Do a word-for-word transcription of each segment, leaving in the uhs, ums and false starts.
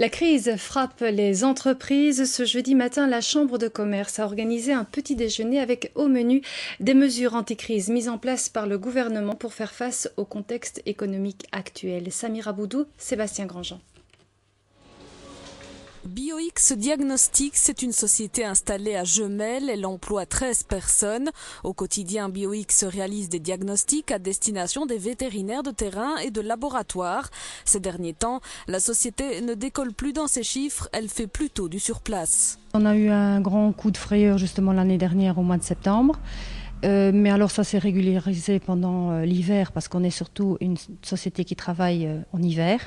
La crise frappe les entreprises. Ce jeudi matin, la Chambre de commerce a organisé un petit déjeuner avec au menu des mesures anti-crise mises en place par le gouvernement pour faire face au contexte économique actuel. Samira Boudou, Sébastien Grandjean. BioX Diagnostic, c'est une société installée à Jemelle. Elle emploie treize personnes. Au quotidien, BioX réalise des diagnostics à destination des vétérinaires de terrain et de laboratoires. Ces derniers temps, la société ne décolle plus dans ses chiffres, elle fait plutôt du surplace. On a eu un grand coup de frayeur justement l'année dernière au mois de septembre. Euh, mais alors ça s'est régularisé pendant euh, l'hiver parce qu'on est surtout une société qui travaille euh, en hiver.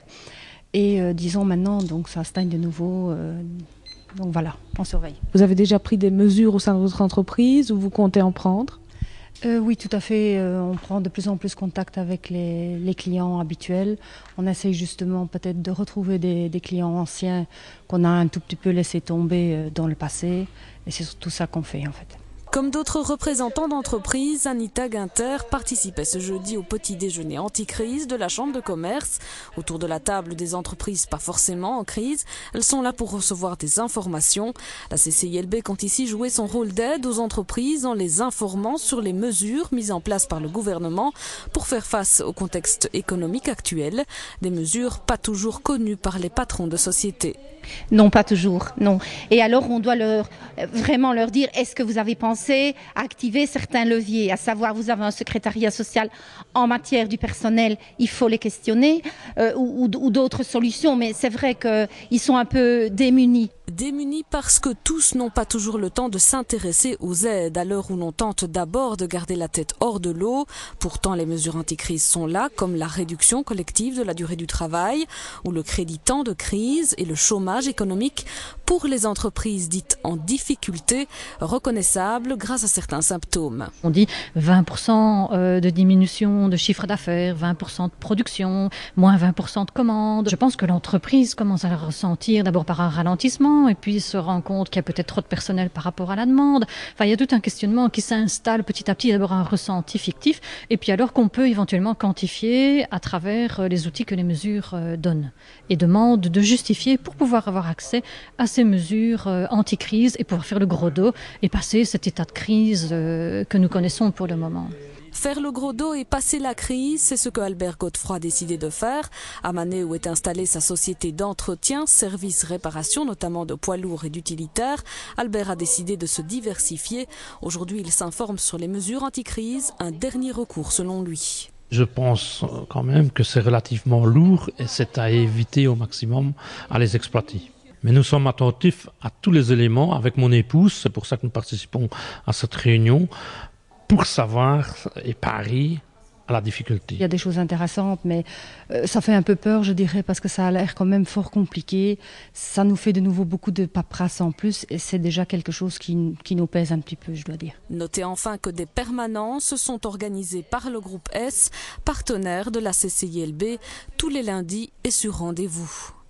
Et euh, disons maintenant, donc ça stagne de nouveau. Euh, donc voilà, on surveille. Vous avez déjà pris des mesures au sein de votre entreprise ou vous comptez en prendre ? euh, Oui, tout à fait. Euh, on prend de plus en plus contact avec les, les clients habituels. On essaye justement peut-être de retrouver des, des clients anciens qu'on a un tout petit peu laissé tomber euh, dans le passé. Et c'est surtout ça qu'on fait en fait. Comme d'autres représentants d'entreprises, Anita Guinter participait ce jeudi au petit déjeuner anti-crise de la Chambre de commerce. Autour de la table des entreprises pas forcément en crise, elles sont là pour recevoir des informations. La C C I L B compte ici jouer son rôle d'aide aux entreprises en les informant sur les mesures mises en place par le gouvernement pour faire face au contexte économique actuel. Des mesures pas toujours connues par les patrons de société. Non, pas toujours, non. Et alors, on doit leur, vraiment leur dire, est-ce que vous avez pensé à activer certains leviers, à savoir, vous avez un secrétariat social en matière du personnel, il faut les questionner, euh, ou, ou, ou d'autres solutions, mais c'est vrai qu'ils sont un peu démunis. Démunis parce que tous n'ont pas toujours le temps de s'intéresser aux aides à l'heure où l'on tente d'abord de garder la tête hors de l'eau. Pourtant, les mesures anti-crise sont là, comme la réduction collective de la durée du travail ou le crédit temps de crise et le chômage économique pour les entreprises dites en difficulté, reconnaissables grâce à certains symptômes. On dit vingt pour cent de diminution de chiffre d'affaires, vingt pour cent de production, moins vingt pour cent de commandes. Je pense que l'entreprise commence à le ressentir d'abord par un ralentissement et puis se rend compte qu'il y a peut-être trop de personnel par rapport à la demande. Enfin, il y a tout un questionnement qui s'installe petit à petit, d'abord un ressenti fictif et puis alors qu'on peut éventuellement quantifier à travers les outils que les mesures donnent et demandent de justifier pour pouvoir avoir accès à ces mesures anti-crise et pouvoir faire le gros dos et passer cet état de crise que nous connaissons pour le moment. Faire le gros dos et passer la crise, c'est ce que Albert Godefroy a décidé de faire. À Mané, où est installée sa société d'entretien, services, réparation, notamment de poids lourds et d'utilitaires, Albert a décidé de se diversifier. Aujourd'hui, il s'informe sur les mesures anti-crise, un dernier recours selon lui. Je pense quand même que c'est relativement lourd et c'est à éviter au maximum à les exploiter. Mais nous sommes attentifs à tous les éléments avec mon épouse, c'est pour ça que nous participons à cette réunion, pour savoir et parer à la difficulté. Il y a des choses intéressantes, mais euh, ça fait un peu peur, je dirais, parce que ça a l'air quand même fort compliqué. Ça nous fait de nouveau beaucoup de paperasse en plus, et c'est déjà quelque chose qui, qui nous pèse un petit peu, je dois dire. Notez enfin que des permanences sont organisées par le groupe S, partenaire de la C C I L B, tous les lundis et sur rendez-vous.